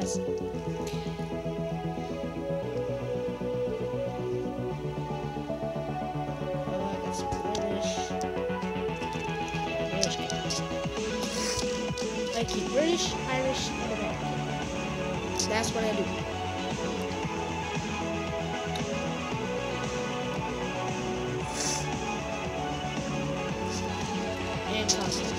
Yes. That's British. British guys. I keep British, Irish, and American. That's what I do. And costumes.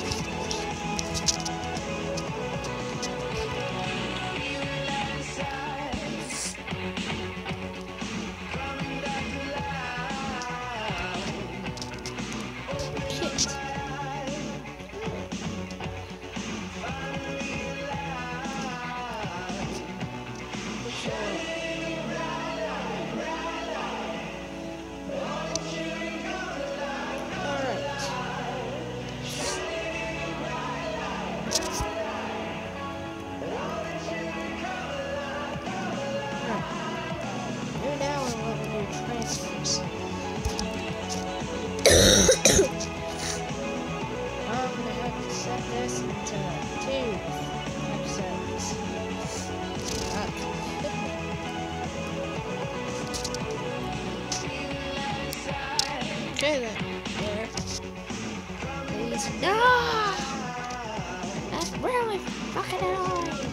Okay then. There. Please. No! That's really fucking annoying.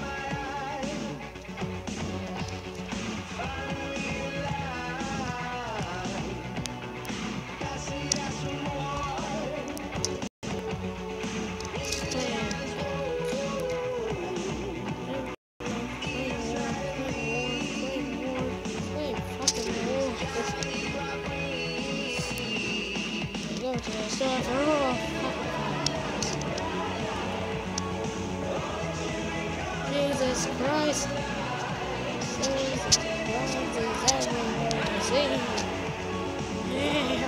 Jesus Christ! Jesus Christ is everywhere to see. Yeah.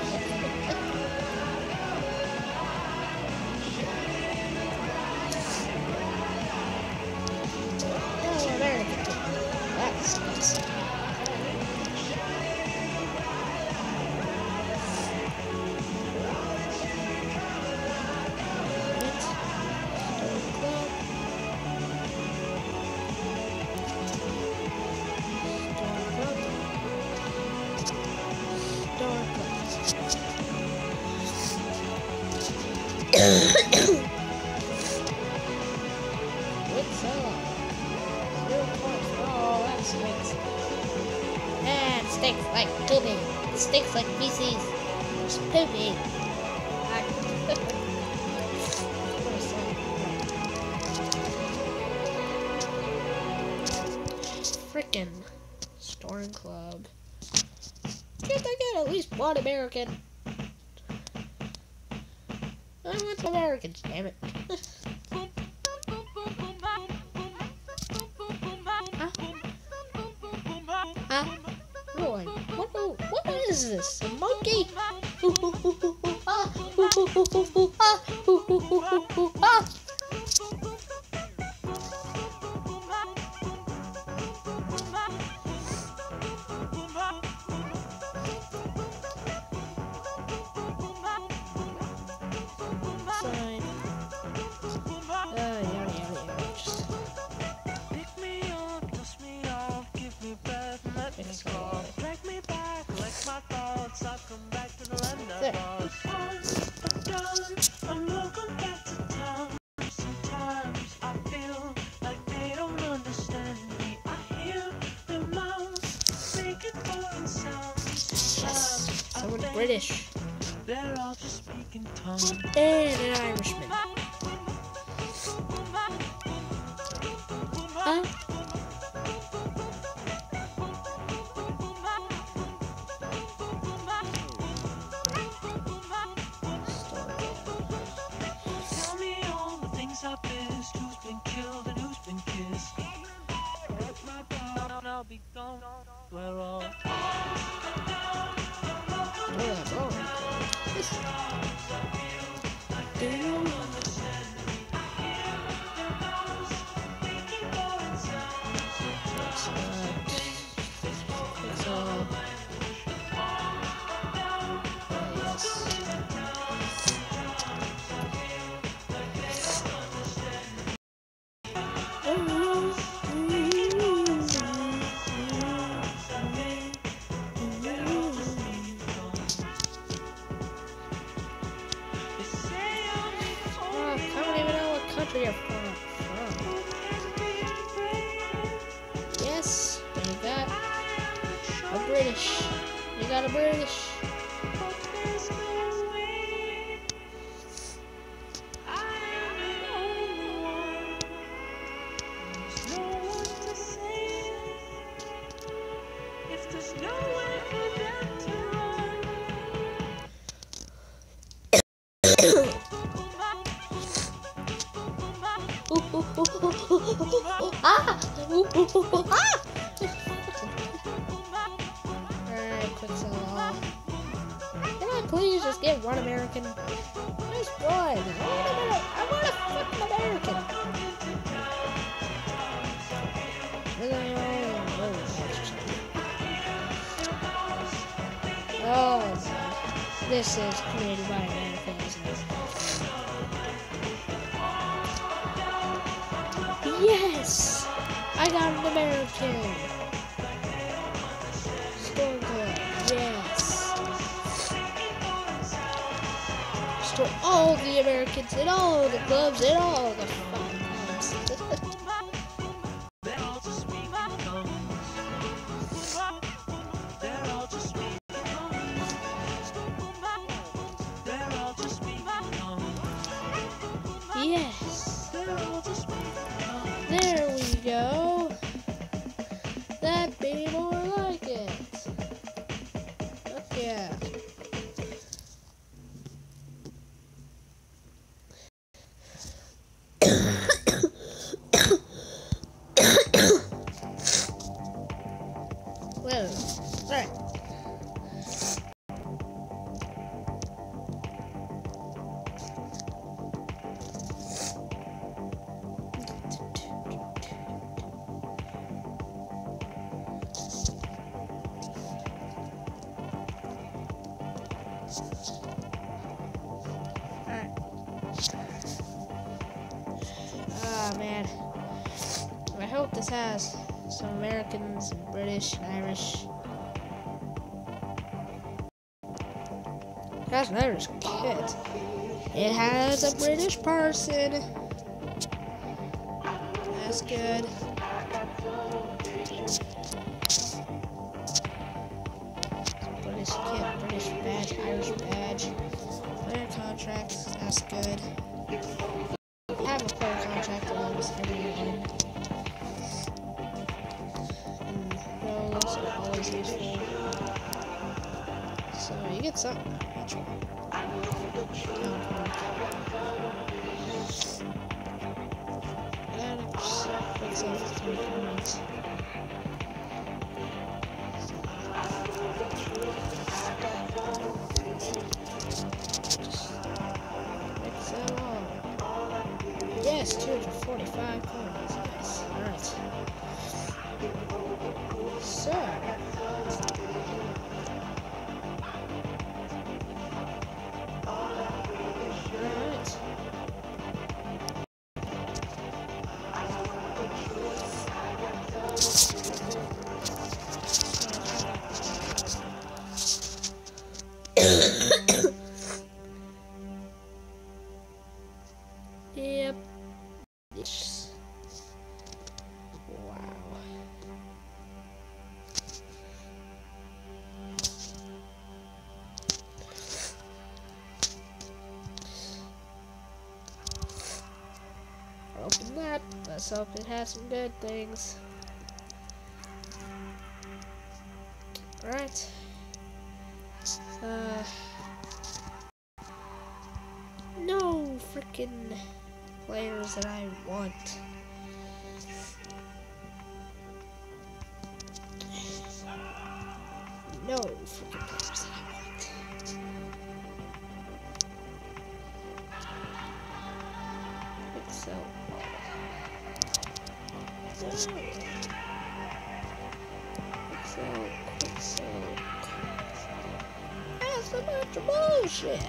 Oh, American. That's nice. It's oh, that stinks. It stinks like pooping. It stinks like feces. It's poopy. Frickin' Storm Club. Can't I get at least one American? I want some Americans, damn it. Huh? Rolling. What is this? A monkey? British. They're all just speaking tongues. And an Irishman. Huh? Tell me all the things I've missed. Who's been killed and who's been kissed? I'll be gone. We're all. Do you British. You got a British. But there's no way. I am the only one. There's no one to save. If there's nowhere for them to run. Alright, quick sell all. Can I please just get one American? Just one. I want a fucking American. Oh, this is created by America, isn't it? Yes! I got an American! Stormcloak, yes! Store all the Americans and all the clubs and all the fucking clubs. They're all just sweet gums. They're all just sweet gums. They're all just sweet gums. Yes! They're all just sweet gums. There we go! That'd be more like it! Fuck yeah! Well, alright. Alright. Ah, man. I hope this has some Americans and British and Irish. It has an Irish kid. It has a British person. That's good. British kid, British badge, Irish badge. Player contract, that's good. I have a player contract almost everyone. And roles are always useful. So you get something out of each one. And it's off 3 points. Yes, 245 coins. Nice. Alright. So. Alright. Yep. Wow. Open that. Let's hope it has some good things. Alright. No freaking players that I want. No freaking players that I want. Excel. Excel. That's a bunch of bullshit.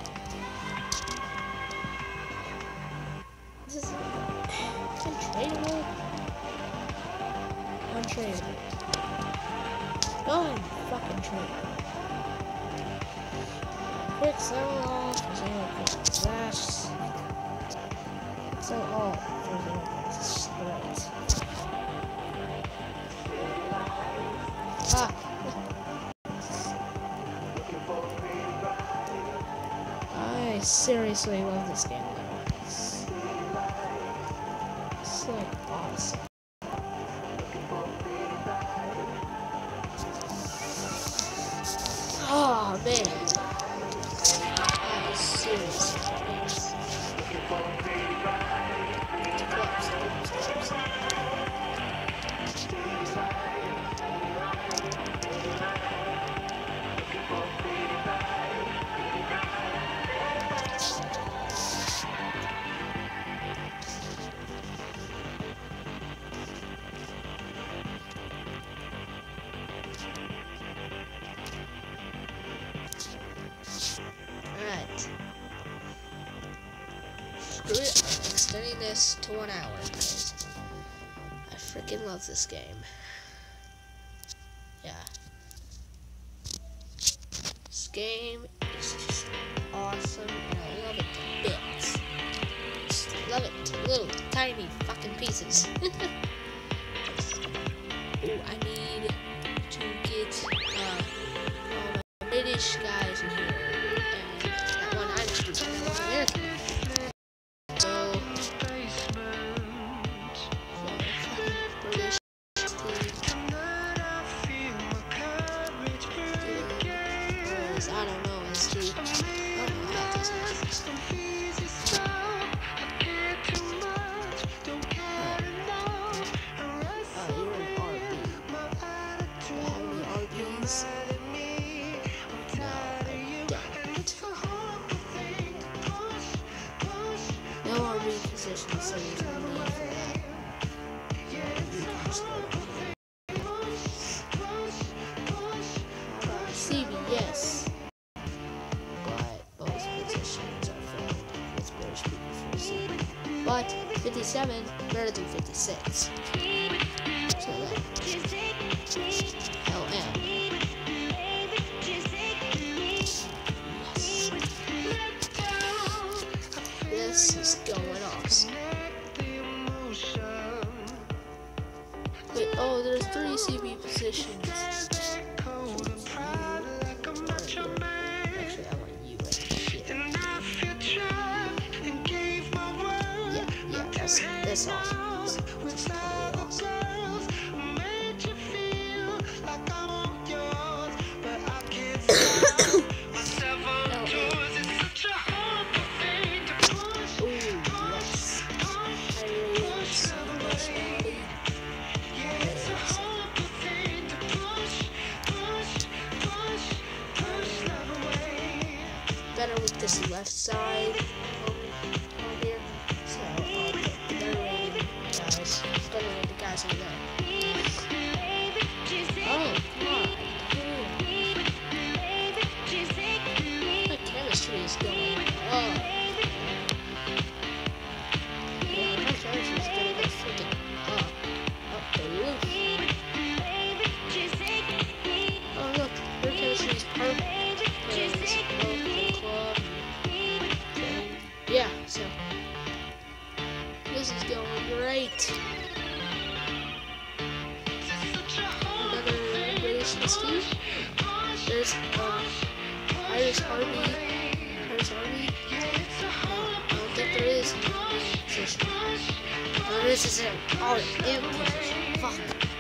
This is untradeable. Untradeable. Unfucking tradeable. Quick sell all for 0 quick slash. Sell all for 0 right. Ah. seriously love this game though. It's like awesome. Oh man. That is serious. Alright. Screw it, I'm extending this to 1 hour because I freaking love this game. Yeah. This game is just awesome and I love it to bits. Just love it to little tiny fucking pieces. Ooh, I need to get all my British guys in here. And that one Irish dude, and that one American. So British I don't know, it's the I don't know how this is. You're an RB. Do I have any RBs? No, I don't. No RB positions, so there's no need for that. You can just go down here. How about CBS? But both positions are filled with British people for CB. But 57 better than 56. So that LM. Yes. This is going awesome. Wait, oh, there's 3 CB positions. Actually, I want you right here. Yeah, that's awesome. That's totally awesome. Better with this left side over here. So I'll put the better rated guys. Better rated guys over there. Oh god. My chemistry is going up. Yeah, my chemistry is gonna go freaking up the roof. Oh look, your chemistry is perfect. Yeah, so this is going great. Another British team. There's Irish Army. Irish Army. I don't think there is an position. Oh, this is an RM position. Fuck.